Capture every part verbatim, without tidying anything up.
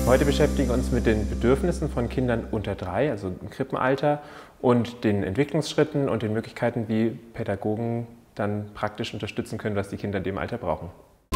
Heute beschäftigen wir uns mit den Bedürfnissen von Kindern unter drei, also im Krippenalter, und den Entwicklungsschritten und den Möglichkeiten, wie Pädagogen dann praktisch unterstützen können, was die Kinder in dem Alter brauchen.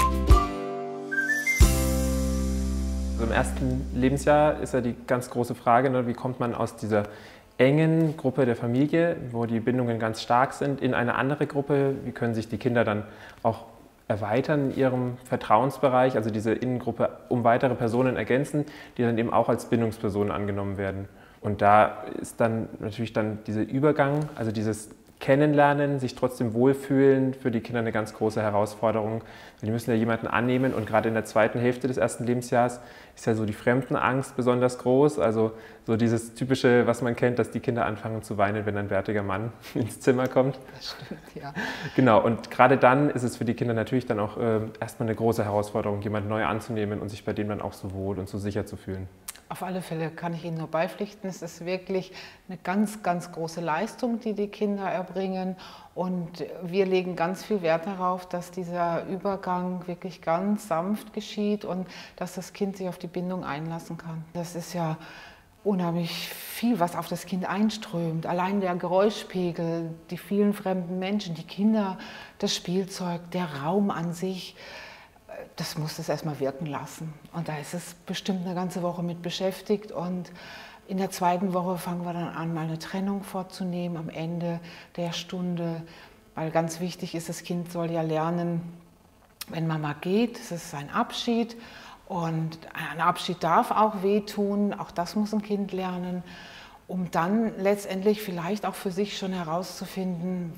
Also im ersten Lebensjahr ist ja die ganz große Frage, ne, wie kommt man aus dieser engen Gruppe der Familie, wo die Bindungen ganz stark sind, in eine andere Gruppe? Wie können sich die Kinder dann auch erweitern in ihrem Vertrauensbereich, also diese Innengruppe um weitere Personen ergänzen, die dann eben auch als Bindungspersonen angenommen werden. Und da ist dann natürlich dann dieser Übergang, also dieses Kennenlernen, sich trotzdem wohlfühlen, für die Kinder eine ganz große Herausforderung. Die müssen ja jemanden annehmen, und gerade in der zweiten Hälfte des ersten Lebensjahres ist ja so die Fremdenangst besonders groß. Also so dieses typische, was man kennt, dass die Kinder anfangen zu weinen, wenn ein bärtiger Mann ins Zimmer kommt. Das stimmt, ja. Genau, und gerade dann ist es für die Kinder natürlich dann auch äh, erstmal eine große Herausforderung, jemanden neu anzunehmen und sich bei dem dann auch so wohl und so sicher zu fühlen. Auf alle Fälle kann ich Ihnen nur beipflichten. Es ist wirklich eine ganz, ganz große Leistung, die die Kinder erbringen. Und wir legen ganz viel Wert darauf, dass dieser Übergang wirklich ganz sanft geschieht und dass das Kind sich auf die Bindung einlassen kann. Das ist ja unheimlich viel, was auf das Kind einströmt. Allein der Geräuschpegel, die vielen fremden Menschen, die Kinder, das Spielzeug, der Raum an sich. Das muss es erstmal wirken lassen. Und da ist es bestimmt eine ganze Woche mit beschäftigt. Und in der zweiten Woche fangen wir dann an, mal eine Trennung vorzunehmen am Ende der Stunde. Weil ganz wichtig ist, das Kind soll ja lernen, wenn Mama geht, es ist ein Abschied. Und ein Abschied darf auch wehtun, auch das muss ein Kind lernen, um dann letztendlich vielleicht auch für sich schon herauszufinden,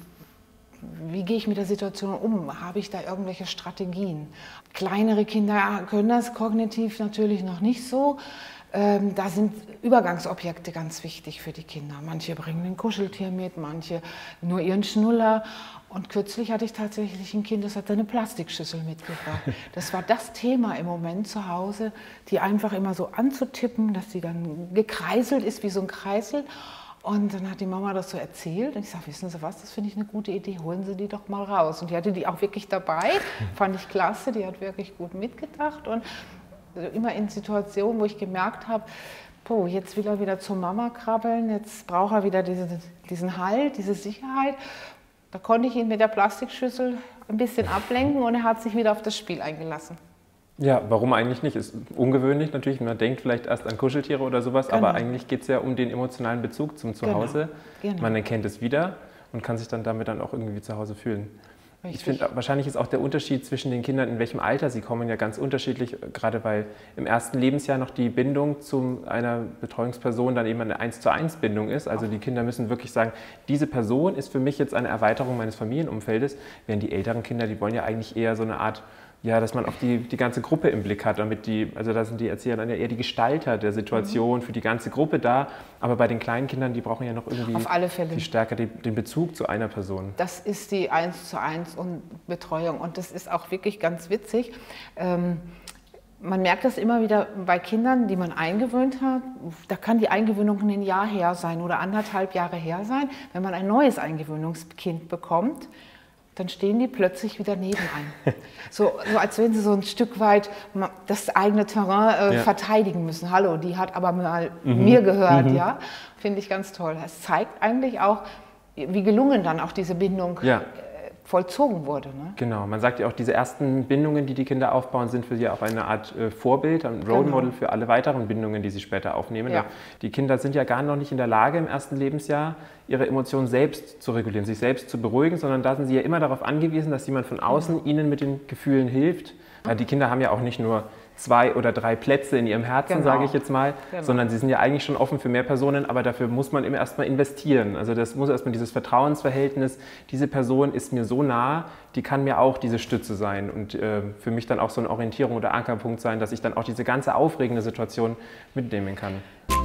wie gehe ich mit der Situation um? Habe ich da irgendwelche Strategien? Kleinere Kinder können das kognitiv natürlich noch nicht so. Ähm, da sind Übergangsobjekte ganz wichtig für die Kinder. Manche bringen ein Kuscheltier mit, manche nur ihren Schnuller. Und kürzlich hatte ich tatsächlich ein Kind, das hat seine Plastikschüssel mitgebracht. Das war das Thema im Moment zu Hause, die einfach immer so anzutippen, dass sie dann gekreiselt ist wie so ein Kreisel. Und dann hat die Mama das so erzählt und ich sage, wissen Sie was, das finde ich eine gute Idee, holen Sie die doch mal raus. Und die hatte die auch wirklich dabei, fand ich klasse, die hat wirklich gut mitgedacht. Und immer in Situationen, wo ich gemerkt habe, boah, jetzt will er wieder zur Mama krabbeln, jetzt braucht er wieder diese, diesen Halt, diese Sicherheit. Da konnte ich ihn mit der Plastikschüssel ein bisschen ablenken und er hat sich wieder auf das Spiel eingelassen. Ja, warum eigentlich nicht? Ist ungewöhnlich natürlich, man denkt vielleicht erst an Kuscheltiere oder sowas, genau. Aber eigentlich geht es ja um den emotionalen Bezug zum Zuhause. Genau. Genau. Man erkennt es wieder und kann sich dann damit dann auch irgendwie zu Hause fühlen. Richtig. Ich finde, wahrscheinlich ist auch der Unterschied zwischen den Kindern, in welchem Alter sie kommen, ja ganz unterschiedlich, gerade weil im ersten Lebensjahr noch die Bindung zu einer Betreuungsperson dann eben eine eins zu eins Bindung ist. Also die Kinder müssen wirklich sagen, diese Person ist für mich jetzt eine Erweiterung meines Familienumfeldes, während die älteren Kinder, die wollen ja eigentlich eher so eine Art, ja, dass man auch die, die ganze Gruppe im Blick hat, damit die, also da sind die Erzieher dann ja eher die Gestalter der Situation, für die ganze Gruppe da, aber bei den kleinen Kindern, die brauchen ja noch irgendwie auf alle Fälle viel stärker den, den Bezug zu einer Person. Das ist die eins zu eins und Betreuung und das ist auch wirklich ganz witzig. Ähm, man merkt das immer wieder bei Kindern, die man eingewöhnt hat, da kann die Eingewöhnung ein Jahr her sein oder anderthalb Jahre her sein, wenn man ein neues Eingewöhnungskind bekommt, dann stehen die plötzlich wieder nebenan. So, so als wenn sie so ein Stück weit das eigene Terrain äh, ja. verteidigen müssen. Hallo, die hat aber mal mhm. mir gehört, mhm. ja. Finde ich ganz toll. Es zeigt eigentlich auch, wie gelungen dann auch diese Bindung ja. äh, vollzogen wurde. Ne? Genau, man sagt ja auch, diese ersten Bindungen, die die Kinder aufbauen, sind für sie auch eine Art äh, Vorbild, ein Role Model genau. für alle weiteren Bindungen, die sie später aufnehmen. Ja. Die Kinder sind ja gar noch nicht in der Lage, im ersten Lebensjahr ihre Emotionen selbst zu regulieren, sich selbst zu beruhigen, sondern da sind sie ja immer darauf angewiesen, dass jemand von außen mhm. ihnen mit den Gefühlen hilft. Weil die Kinder haben ja auch nicht nur zwei oder drei Plätze in ihrem Herzen, genau. sage ich jetzt mal, genau. sondern sie sind ja eigentlich schon offen für mehr Personen, aber dafür muss man immer erstmal investieren. Also das muss erstmal dieses Vertrauensverhältnis, diese Person ist mir so nah, die kann mir auch diese Stütze sein und äh, für mich dann auch so eine Orientierung oder Ankerpunkt sein, dass ich dann auch diese ganze aufregende Situation mitnehmen kann.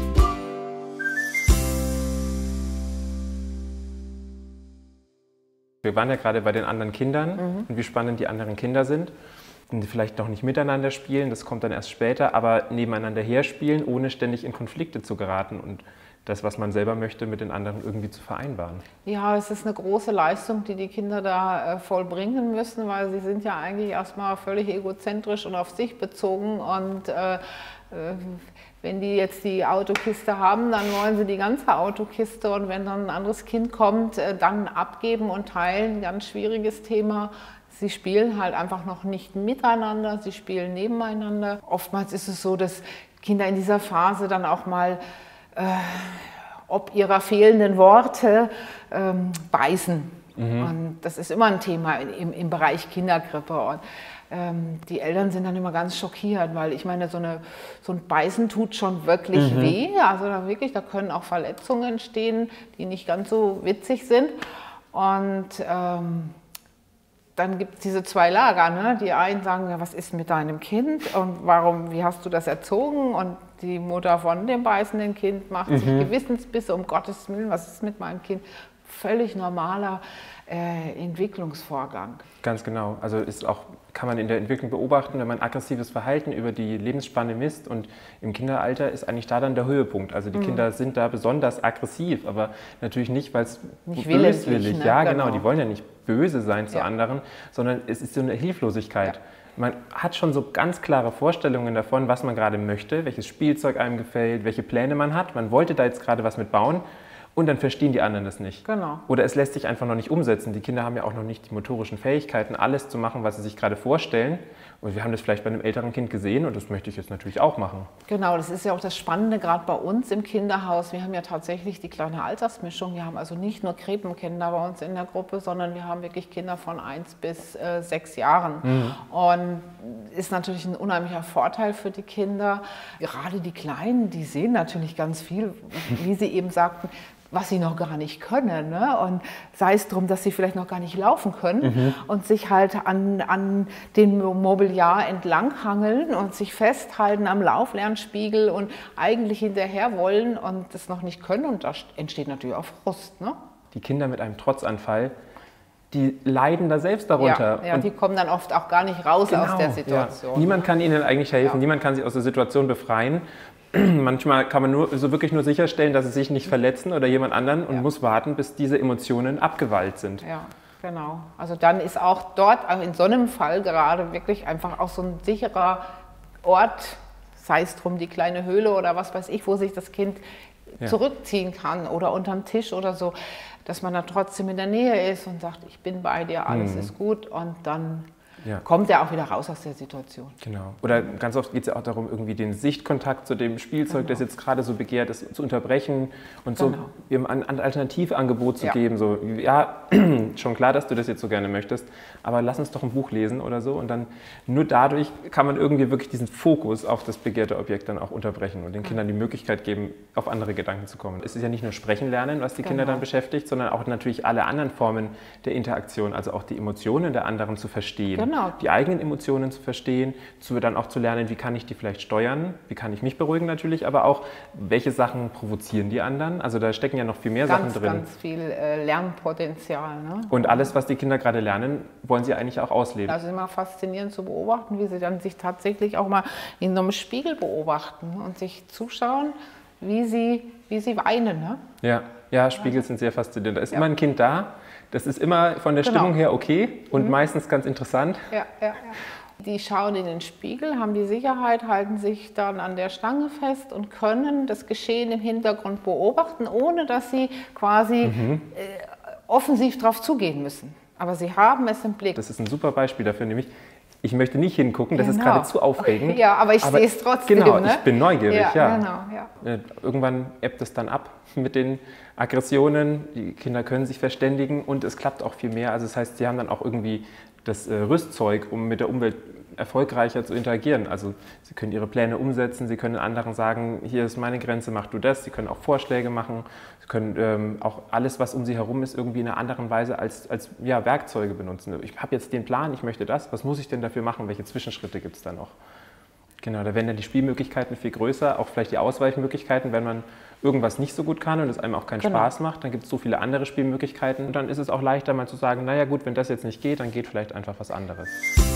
Wir waren ja gerade bei den anderen Kindern mhm. und wie spannend die anderen Kinder sind. Und vielleicht noch nicht miteinander spielen, das kommt dann erst später, aber nebeneinander herspielen, ohne ständig in Konflikte zu geraten. Und das, was man selber möchte, mit den anderen irgendwie zu vereinbaren. Ja, es ist eine große Leistung, die die Kinder da äh, vollbringen müssen, weil sie sind ja eigentlich erstmal völlig egozentrisch und auf sich bezogen und äh, äh, wenn die jetzt die Autokiste haben, dann wollen sie die ganze Autokiste und wenn dann ein anderes Kind kommt, äh, dann abgeben und teilen, ganz schwieriges Thema. Sie spielen halt einfach noch nicht miteinander, sie spielen nebeneinander. Oftmals ist es so, dass Kinder in dieser Phase dann auch mal äh, ob ihrer fehlenden Worte ähm, beißen. Mhm. Und das ist immer ein Thema im, im Bereich Kinderkrippe. Und ähm, die Eltern sind dann immer ganz schockiert, weil ich meine, so, eine, so ein Beißen tut schon wirklich mhm. weh. Also da wirklich, da können auch Verletzungen entstehen, die nicht ganz so witzig sind. Und ähm, dann gibt es diese zwei Lager, ne? Die einen sagen, ja, was ist mit deinem Kind und warum, wie hast du das erzogen? Und die Mutter von dem beißenden Kind macht mhm. sich Gewissensbisse, um Gottes Willen, was ist mit meinem Kind? Völlig normaler äh, Entwicklungsvorgang. Ganz genau. Also ist auch, kann man in der Entwicklung beobachten, wenn man aggressives Verhalten über die Lebensspanne misst und im Kinderalter ist eigentlich da dann der Höhepunkt. Also die mhm. Kinder sind da besonders aggressiv, aber natürlich nicht, weil es böswillig, ne? Ja genau. genau, die wollen ja nicht böse sein zu ja. anderen, sondern es ist so eine Hilflosigkeit. Ja. Man hat schon so ganz klare Vorstellungen davon, was man gerade möchte, welches Spielzeug einem gefällt, welche Pläne man hat. Man wollte da jetzt gerade was mit bauen. Und dann verstehen die anderen das nicht. Genau. Oder es lässt sich einfach noch nicht umsetzen. Die Kinder haben ja auch noch nicht die motorischen Fähigkeiten, alles zu machen, was sie sich gerade vorstellen. Und wir haben das vielleicht bei einem älteren Kind gesehen und das möchte ich jetzt natürlich auch machen. Genau, das ist ja auch das Spannende, gerade bei uns im Kinderhaus. Wir haben ja tatsächlich die kleine Altersmischung. Wir haben also nicht nur Krippenkinder bei uns in der Gruppe, sondern wir haben wirklich Kinder von eins bis äh, sechs Jahren. Mhm. Und ist natürlich ein unheimlicher Vorteil für die Kinder. Gerade die Kleinen, die sehen natürlich ganz viel, wie Sie eben sagten, was sie noch gar nicht können. Ne? Und sei es darum, dass sie vielleicht noch gar nicht laufen können mhm. und sich halt an, an den Mobiliar entlanghangeln und sich festhalten am Lauflernspiegel und eigentlich hinterher wollen und das noch nicht können. Und da entsteht natürlich auch Frust. Ne? Die Kinder mit einem Trotzanfall, die leiden da selbst darunter. Ja, ja, und die kommen dann oft auch gar nicht raus genau, aus der Situation. Ja. Niemand kann ihnen eigentlich helfen, ja. niemand kann sie aus der Situation befreien. Manchmal kann man nur, so wirklich nur sicherstellen, dass sie sich nicht verletzen oder jemand anderen und ja. muss warten, bis diese Emotionen abgewalzt sind. Ja, genau. Also dann ist auch dort, in so einem Fall gerade wirklich einfach auch so ein sicherer Ort, sei es drum die kleine Höhle oder was weiß ich, wo sich das Kind ja. zurückziehen kann oder unterm Tisch oder so, dass man da trotzdem in der Nähe ist und sagt, ich bin bei dir, alles mhm. ist gut und dann ja. kommt er auch wieder raus aus der Situation. Genau. Oder ganz oft geht es ja auch darum, irgendwie den Sichtkontakt zu dem Spielzeug, genau. das jetzt gerade so begehrt ist, zu unterbrechen und genau. so ihm ein, ein Alternativangebot zu ja. geben. So, ja, schon klar, dass du das jetzt so gerne möchtest, aber lass uns doch ein Buch lesen oder so. Und dann nur dadurch kann man irgendwie wirklich diesen Fokus auf das begehrte Objekt dann auch unterbrechen und den Kindern die Möglichkeit geben, auf andere Gedanken zu kommen. Es ist ja nicht nur Sprechen lernen, was die genau. Kinder dann beschäftigt, sondern auch natürlich alle anderen Formen der Interaktion, also auch die Emotionen der anderen zu verstehen. Genau. Die eigenen Emotionen zu verstehen, zu, dann auch zu lernen, wie kann ich die vielleicht steuern, wie kann ich mich beruhigen natürlich, aber auch, welche Sachen provozieren die anderen. Also da stecken ja noch viel mehr ganz, Sachen drin. Ganz viel äh, Lernpotenzial. Ne? Und alles, was die Kinder gerade lernen, wollen sie eigentlich auch ausleben. Also immer faszinierend zu beobachten, wie sie dann sich tatsächlich auch mal in so einem Spiegel beobachten und sich zuschauen, wie sie, wie sie weinen. Ne? Ja, ja, Spiegel sind sehr faszinierend. Da ist ja. immer ein Kind da. Das ist immer von der genau. Stimmung her okay und mhm. meistens ganz interessant. Ja, ja, ja. Die schauen in den Spiegel, haben die Sicherheit, halten sich dann an der Stange fest und können das Geschehen im Hintergrund beobachten, ohne dass sie quasi mhm. äh, offensiv darauf zugehen müssen. Aber sie haben es im Blick. Das ist ein super Beispiel dafür, nämlich ich möchte nicht hingucken, das genau. ist gerade zu aufregend. Ja, aber ich sehe es trotzdem. Genau, ne? ich bin neugierig. Ja, ja. Genau, ja. Irgendwann ebbt es dann ab mit den Aggressionen. Die Kinder können sich verständigen und es klappt auch viel mehr. Also das heißt, sie haben dann auch irgendwie das äh, Rüstzeug, um mit der Umwelt erfolgreicher zu interagieren. Also sie können ihre Pläne umsetzen, sie können anderen sagen, hier ist meine Grenze, mach du das. Sie können auch Vorschläge machen, sie können ähm, auch alles, was um sie herum ist, irgendwie in einer anderen Weise als, als ja, Werkzeuge benutzen. Ich habe jetzt den Plan, ich möchte das, was muss ich denn dafür machen, welche Zwischenschritte gibt es da noch? Genau, da werden dann die Spielmöglichkeiten viel größer, auch vielleicht die Ausweichmöglichkeiten, wenn man irgendwas nicht so gut kann und es einem auch keinen genau. Spaß macht, dann gibt es so viele andere Spielmöglichkeiten und dann ist es auch leichter mal zu sagen, naja gut, wenn das jetzt nicht geht, dann geht vielleicht einfach was anderes.